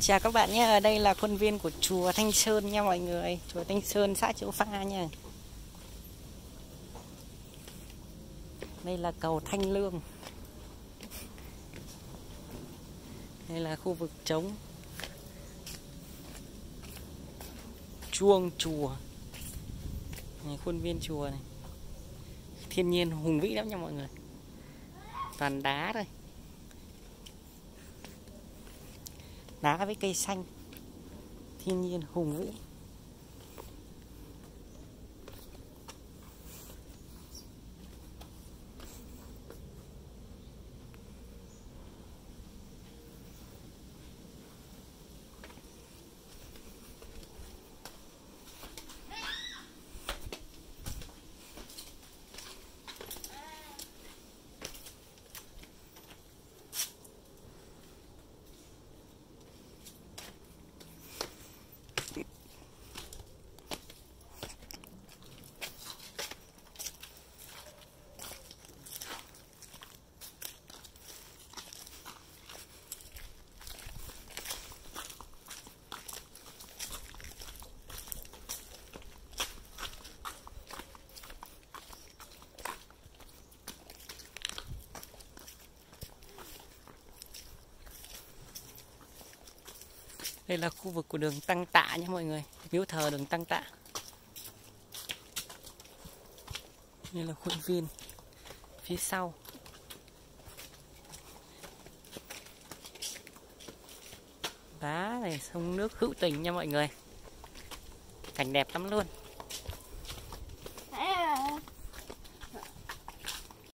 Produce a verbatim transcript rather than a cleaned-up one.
Chào các bạn nhé, ở đây là khuôn viên của chùa Thanh Sơn nha mọi người. Chùa Thanh Sơn, xã Triệu Pha nha. Đây là cầu Thanh Lương. Đây là khu vực trống chuông chùa này, khuôn viên chùa này. Thiên nhiên hùng vĩ lắm nha mọi người. Toàn đá thôi, đá với cây xanh, thiên nhiên hùng vĩ. Đây là khu vực của đường Tăng Tạ nhé mọi người, miếu thờ đường Tăng Tạ. Đây là khuôn viên phía sau. Đá này, sông nước hữu tình nha mọi người. Cảnh đẹp lắm luôn.